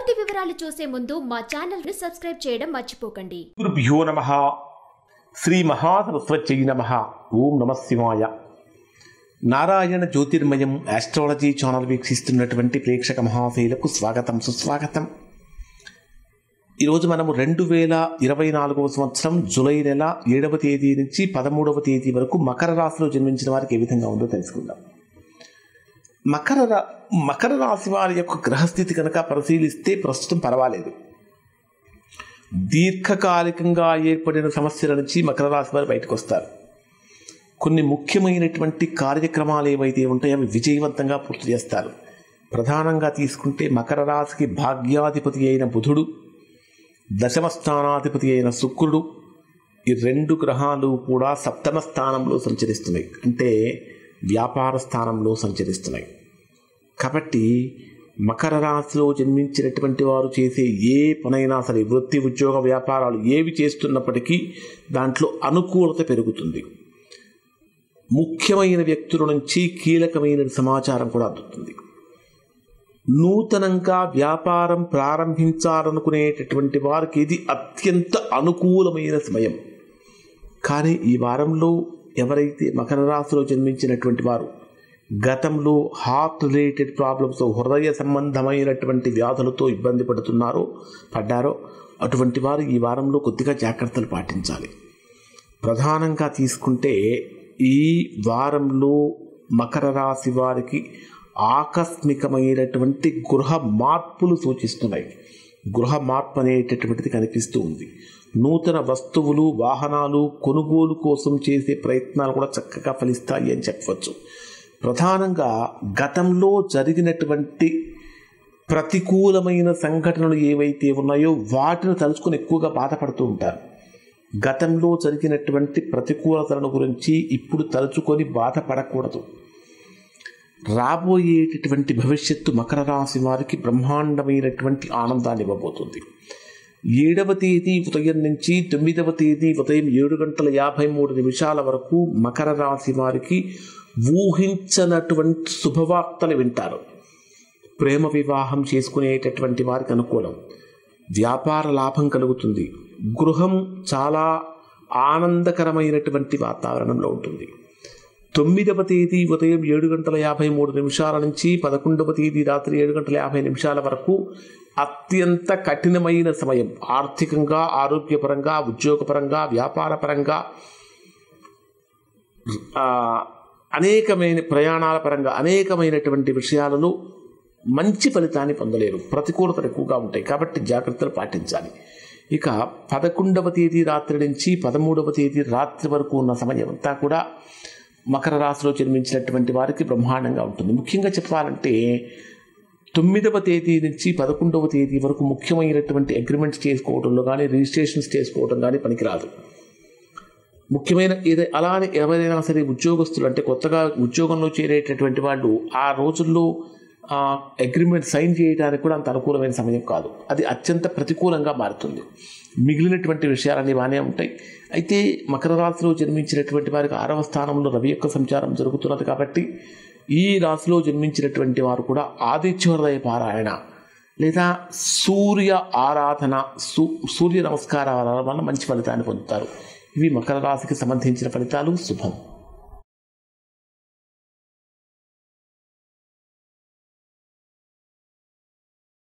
పూర్తి వివరాలు చూసే ముందు మా ఛానల్ ని సబ్స్క్రైబ్ చేయడం మర్చిపోకండి. గురుభ్యో నమః. శ్రీ మహాసరస్వత్యై నమః. ఓం నమః శివాయ. నారాయణ జ్యోతిర్మయం ఆస్ట్రాలజీ ఛానల్ వీక్షిస్తున్నటువంటి ప్రేక్షక మహాశైలకు స్వాగతం, సుస్వాగతం. ఈరోజు మనము 2024 సంవత్సరం జూలై నెల 7వ తేదీ నుంచి 13వ తేదీ వరకు మకర రాశిలో జన్మించిన వారికి ఏ విధంగా ఉందో తెలుసుకుందాం. మకర రాశి వారి యొక్క గ్రహస్థితి కనుక పరిశీలిస్తే ప్రస్తుతం పర్వాలేదు. దీర్ఘకాలికంగా ఏర్పడిన సమస్యల నుంచి మకర రాశి వారు బయటకు వస్తారు. కొన్ని ముఖ్యమైనటువంటి కార్యక్రమాలు ఏవైతే ఉంటాయో అవి విజయవంతంగా పూర్తి చేస్తారు. ప్రధానంగా తీసుకుంటే మకర రాశికి భాగ్యాధిపతి అయిన బుధుడు, దశమ స్థానాధిపతి అయిన శుక్రుడు, ఈ రెండు గ్రహాలు కూడా సప్తమ స్థానంలో సంచరిస్తున్నాయి, అంటే వ్యాపార స్థానంలో సంచరిస్తున్నాయి. కాబట్టి మకర రాశిలో జన్మించినటువంటి వారు చేసే ఏ పనైనా సరే, వృత్తి, ఉద్యోగ, వ్యాపారాలు ఏవి చేస్తున్నప్పటికీ దాంట్లో అనుకూలత పెరుగుతుంది. ముఖ్యమైన వ్యక్తుల నుంచి కీలకమైన సమాచారం కూడా అందుతుంది. నూతనంగా వ్యాపారం ప్రారంభించాలనుకునేటటువంటి వారికి ఇది అత్యంత అనుకూలమైన సమయం. కానీ ఈ వారంలో ఎవరైతే మకర రాశిలో జన్మించినటువంటి వారు గతంలో హార్ట్ రిలేటెడ్ ప్రాబ్లమ్స్, హృదయ సంబంధమైనటువంటి వ్యాధులతో ఇబ్బంది పడ్డారో అటువంటి వారు ఈ వారంలో కొద్దిగా జాగ్రత్తలు పాటించాలి. ప్రధానంగా తీసుకుంటే ఈ వారంలో మకర రాశి వారికి ఆకస్మికమైనటువంటి గృహ మార్పులు సూచిస్తున్నాయి. గృహ మార్పు అనేటటువంటిది కనిపిస్తూ ఉంది. నూతన వస్తువులు, వాహనాలు కొనుగోలు కోసం చేసే ప్రయత్నాలు కూడా చక్కగా ఫలిస్తాయి అని చెప్పవచ్చు. ప్రధానంగా గతంలో జరిగినటువంటి ప్రతికూలమైన సంఘటనలు ఏవైతే ఉన్నాయో వాటిని తలుచుకొని ఎక్కువగా బాధపడుతూ ఉంటారు. గతంలో జరిగినటువంటి ప్రతికూలతలను గురించి ఇప్పుడు తలుచుకొని బాధపడకూడదు. రాబోయేటటువంటి భవిష్యత్తు మకర రాశి వారికి బ్రహ్మాండమైనటువంటి ఆనందాన్ని ఇవ్వబోతుంది. 7వ తేదీ ఉదయం నుంచి 9వ తేదీ ఉదయం 7:53 వరకు మకర రాశి వారికి ఊహించనటువంటి శుభవార్తలు వింటారు. ప్రేమ వివాహం చేసుకునేటటువంటి వారికి అనుకూలం. వ్యాపార లాభం కలుగుతుంది. గృహం చాలా ఆనందకరమైనటువంటి వాతావరణంలో ఉంటుంది. 9వ తేదీ ఉదయం 7:53 నుంచి 11వ తేదీ రాత్రి 7:50 వరకు అత్యంత కఠినమైన సమయం. ఆర్థికంగా, ఆరోగ్యపరంగా, ఉద్యోగపరంగా, వ్యాపారపరంగా, అనేకమైన ప్రయాణాల పరంగా అనేకమైనటువంటి విషయాలలో మంచి ఫలితాన్ని పొందలేరు. ప్రతికూలతలు ఎక్కువగా ఉంటాయి. కాబట్టి జాగ్రత్తలు పాటించాలి. ఇక 11వ తేదీ రాత్రి నుంచి 13వ తేదీ రాత్రి వరకు ఉన్న సమయం అంతా కూడా మకర రాశిలో జన్మించినటువంటి వారికి బ్రహ్మాండంగా ఉంటుంది. ముఖ్యంగా చెప్పాలంటే 9వ తేదీ నుంచి 11వ తేదీ వరకు ముఖ్యమైనటువంటి అగ్రిమెంట్స్ చేసుకోవడంలో కానీ, రిజిస్ట్రేషన్స్ చేసుకోవడం కానీ పనికిరాదు. ముఖ్యమైన అలానే ఎవరైనా సరే ఉద్యోగస్తులు, అంటే కొత్తగా ఉద్యోగంలో చేరేటటువంటి వాళ్ళు ఆ రోజుల్లో అగ్రిమెంట్ సైన్ చేయడానికి కూడా అంత అనుకూలమైన సమయం కాదు. అది అత్యంత ప్రతికూలంగా మారుతుంది. మిగిలినటువంటి విషయాలన్నీ బాగానే ఉంటాయి. అయితే మకర రాశిలో జన్మించినటువంటి వారికి 6వ స్థానంలో రవి యొక్క సంచారం జరుగుతున్నది. కాబట్టి ఈ రాశిలో జన్మించినటువంటి వారు కూడా ఆదిత్య హృదయ పారాయణ లేదా సూర్య ఆరాధన, సూర్య నమస్కారాల వల్ల మంచి ఫలితాన్ని పొందుతారు. ఇవి మకర రాశికి సంబంధించిన ఫలితాలు. శుభం.